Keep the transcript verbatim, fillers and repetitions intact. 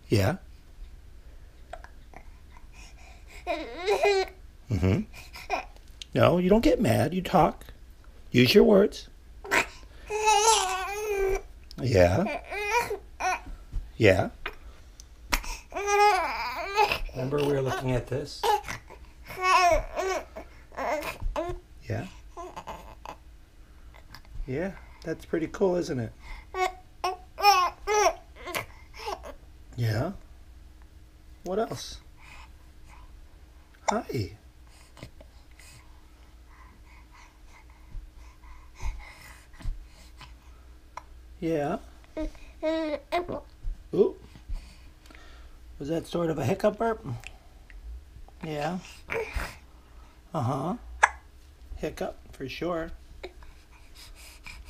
Yeah. Mm-hmm. No, you don't get mad. You talk. Use your words. Yeah. Yeah. Remember we were looking at this? Yeah. Yeah. That's pretty cool, isn't it? Yeah. What else? Hi. Yeah. Ooh. Was that sort of a hiccup burp? Yeah. Uh-huh. Hiccup, for sure.